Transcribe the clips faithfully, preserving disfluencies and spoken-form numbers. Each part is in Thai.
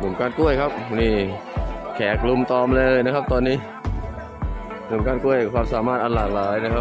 นุ่มก้านกล้วยครับนี่แขกลุมตอมเลยนะครับตอนนี้หนุ่มก้านกล้วยความสามารถอันหลากหลายนะครับ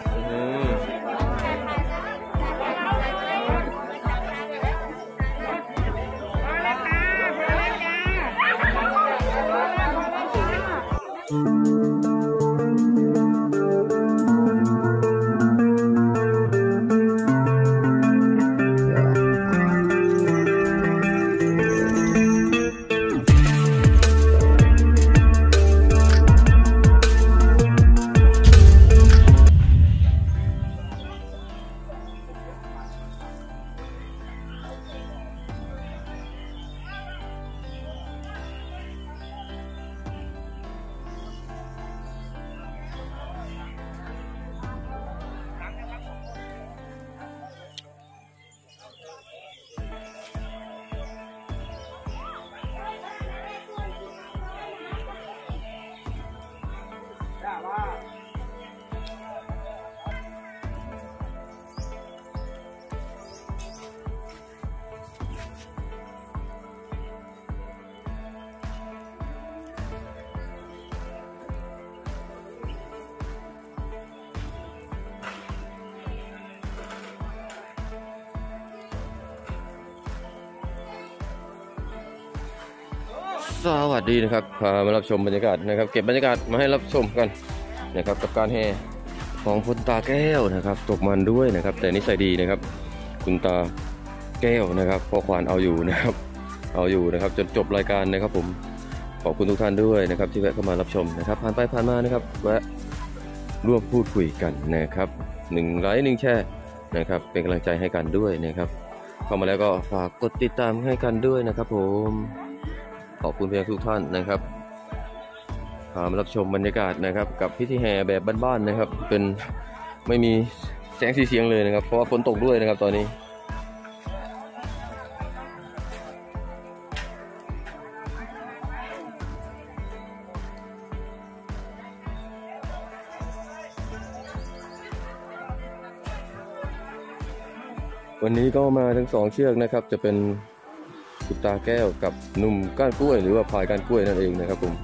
สวัสดีนะครับพามารับชมบรรยากาศนะครับเก็บบรรยากาศมาให้รับชมกันนะครับกับการแห่ของคุณตาแก้วนะครับตกมันด้วยนะครับแต่นิสัยดีนะครับคุณตาแก้วนะครับพ่อควานเอาอยู่นะครับเอาอยู่นะครับจนจบรายการนะครับผมขอบคุณทุกท่านด้วยนะครับที่แวะเข้ามารับชมนะครับผ่านไปผ่านมานะครับแวะร่วมพูดคุยกันนะครับหนึ่งไลค์หนึ่งแชร์นะครับเป็นกำลังใจให้กันด้วยนะครับเข้ามาแล้วก็ฝากกดติดตามให้กันด้วยนะครับผมขอบคุณเพียงทุกท่านนะครับพามารับชมบรรยากาศนะครับกับพิธีแห่แบบบ้านๆนะครับเป็นไม่มีแสงสีเสียงเลยนะครับเพราะว่าฝนตกด้วยนะครับตอนนี้วันนี้ก็มาทั้งสองเชือกนะครับจะเป็นคุณตาแก้วกับหนุ่มก้านกล้วยหรือว่าพายก้านกล้วยนั่นเองนะครับผม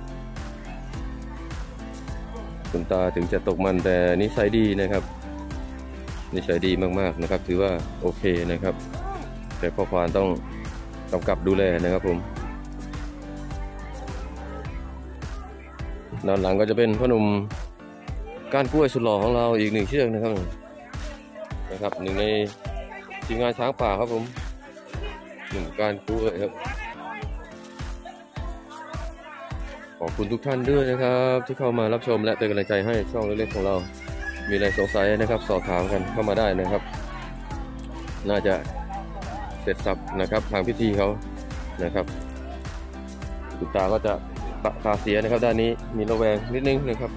คุณตาถึงจะตกมันแต่นิสัยดีนะครับนิสัยดีมากๆนะครับถือว่าโอเคนะครับแต่พ่อควานต้องกำกับดูแลนะครับผมด้านหลังก็จะเป็นพ่อหนุ่มก้านกล้วยสุดหล่อของเราอีกหนึ่งเชือกนะครับนะครับหนึ่งในทีมงานช้างป่าครับผมหนุ่มก้านกล้วยครับขอบคุณทุกท่านด้วยนะครับที่เข้ามารับชมและเป็นกำลังใจให้ช่องเล็กๆของเรามีอะไรสงสัยนะครับสอบถามกันเข้ามาได้นะครับน่าจะเสร็จสับนะครับทางพิธีเขานะครับคุณตาก็จะตาเสียนะครับด้านนี้มีระแวงนิดนึงนะครับ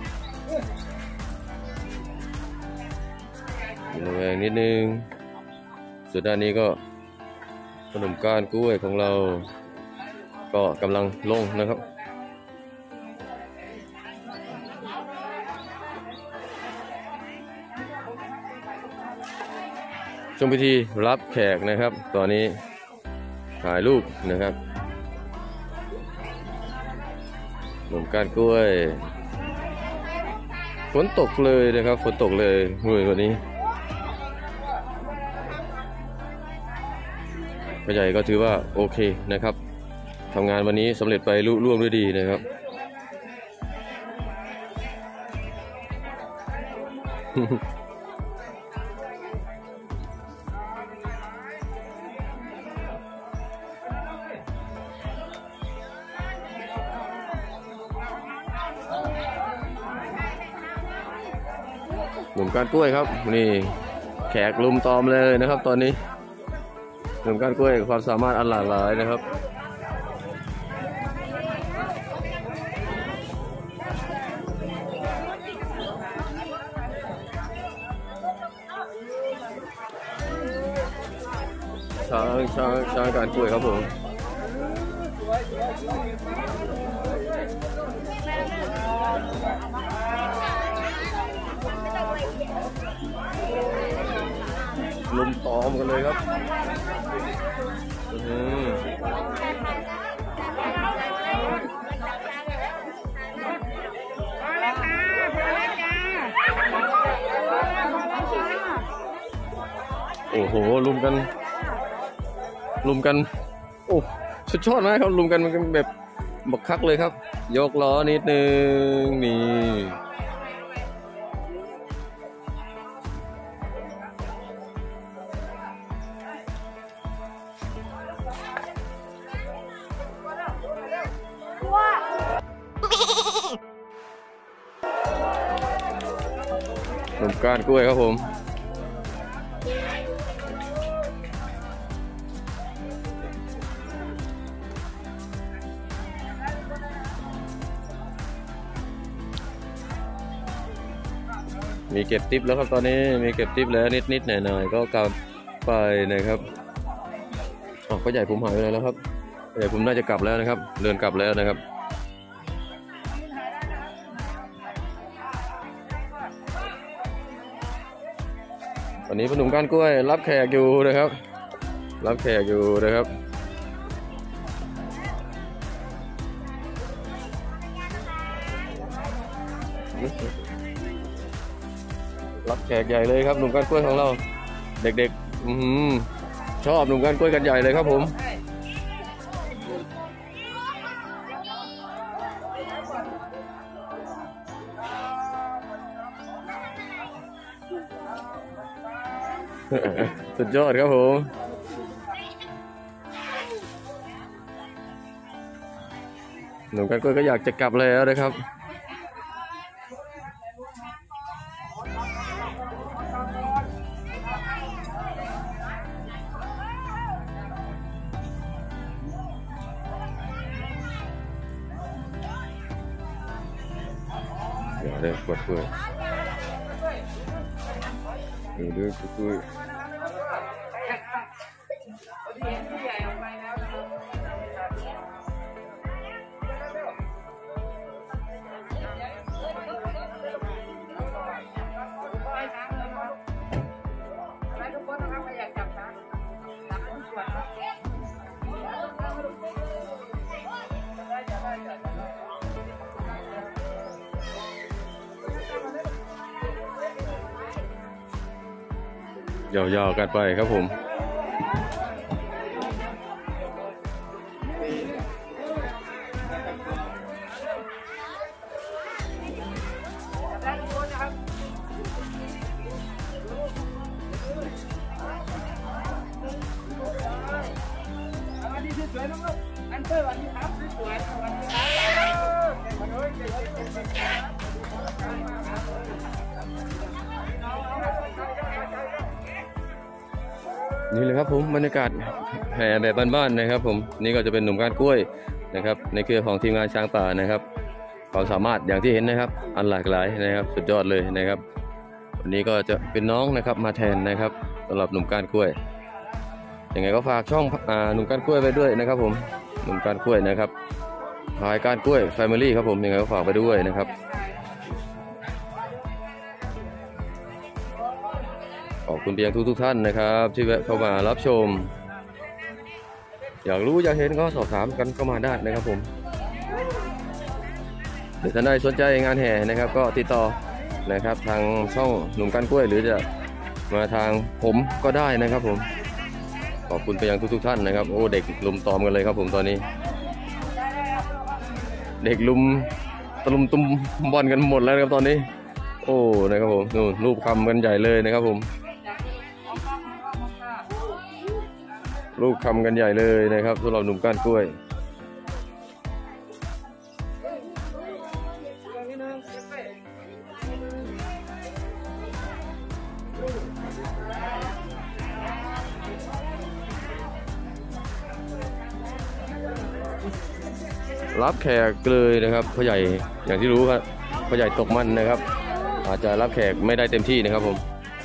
มีระแวงนิดนึงส่วนด้านนี้ก็ขนมก้านกล้วยของเราก็กำลังลงนะครับช่วงพิธีรับแขกนะครับตอนนี้ถ่ายรูปนะครับขนมก้านกล้วยฝนตกเลยนะครับฝนตกเลยเมื่อวันนี้พ่อใหญ่ก็ถือว่าโอเคนะครับทำงานวันนี้สำเร็จไปลุล่วงด้วยดีนะครับหนุ่มก้านกล้วยครับนี่แขกลุมตอมเลยนะครับตอนนี้หนุ่มก้านกล้วยความสามารถอันหลากหลายนะครับช้างช้างช้างก้านกล้วยครับผมลุมตอมกันเลยครับอืมโอ้โหลุมกันลุมกันโอ้สุดยอดมากครับลุมกันมันแบบบักคักเลยครับยกล้อนิดนึงนี่หนุ่มก้านกล้วยครับผมมีเก็บทิปแล้วครับตอนนี้มีเก็บทิปแล้วนิดๆหน่อยๆก็กลับไปนะครับอ๋อพ่อใหญ่ผมหายไปแล้วครับพ่อใหญ่ผมน่าจะกลับแล้วนะครับเดินกลับแล้วนะครับตอนนี้หนุ่มก้านกล้วยรับแขกอยู่นะครับรับแขกอยู่นะครับรับแขกใหญ่เลยครับหนุ่มก้านกล้วยของเราเด็กๆอืมชอบหนุ่มก้านกล้วยกันใหญ่เลยครับผมสุดยอดครับผมหนุ่มก้านกล้วยก็อยากจะกลับแล้วนะครับเดี๋ยวได้กดกล้วยดูดูกล้วยยาวๆกันไปครับผมนี่เลยครับผมบรรยากาศแห่แบบบ้านๆนะครับผมนี่ก็จะเป็นหนุ่มก้านกล้วยนะครับในเครือของทีมงานช้างป่านะครับความสามารถอย่างที่เห็นนะครับอันหลากหลายนะครับสุดยอดเลยนะครับวันนี้ก็จะเป็นน้องนะครับมาแทนนะครับสำหรับหนุ่มก้านกล้วยยังไงก็ฝากช่องหนุ่มก้านกล้วยไปด้วยนะครับผมหนุ่มก้านกล้วยนะครับพายก้านกล้วยแฟมิลี่ครับผมยังไงก็ฝากไปด้วยนะครับขอบคุณเพียงทุกทุกท่านนะครับที่แวะเข้ามารับชมอยากรู้อยากเห็นก็สอบถามกันเข้ามาได้นะครับผมหรือท่านใดสนใจงานแห่นะครับก็ติดต่อนะครับทางช่องหนุ่มก้านกล้วยหรือจะมาทางผมก็ได้นะครับผมขอบคุณไปยังทุกทุกท่านนะครับโอ้เด็กลุมตอมกันเลยครับผมตอนนี้เด็กลุมตะลุมตุ้มบอลกันหมดแล้วครับตอนนี้โอ้นะครับผมนู่นรูปคำกันใหญ่เลยนะครับผมรูปคำกันใหญ่เลยนะครับสำหรับหนุ่มก้านกล้วยรับแขกเลยนะครับพ่อใหญ่อย่างที่รู้ครับพ่อใหญ่ตกมันนะครับอาจจะรับแขกไม่ได้เต็มที่นะครับผม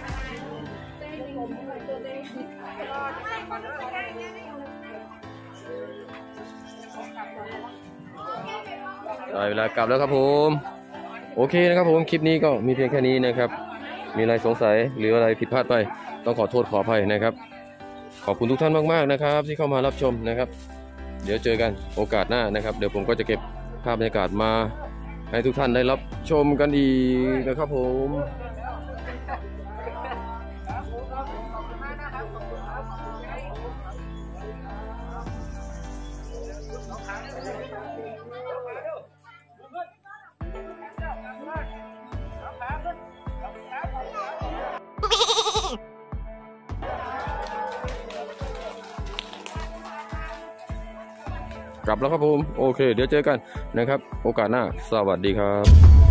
ได้เวลากลับแล้วครับผมโอเคนะครับผมคลิปนี้ก็มีเพียงแค่นี้นะครับมีอะไรสงสัยหรืออะไรผิดพลาดไปต้องขอโทษขออภัยนะครับขอบคุณทุกท่านมากๆนะครับที่เข้ามารับชมนะครับเดี๋ยวเจอกันโอกาสหน้านะครับเดี๋ยวผมก็จะเก็บภาพบรรยากาศมาให้ทุกท่านได้รับชมกันอีกนะครับผมกลับแล้วครับผมโอเคเดี๋ยวเจอกันนะครับโอกาสหน้าสวัสดีครับ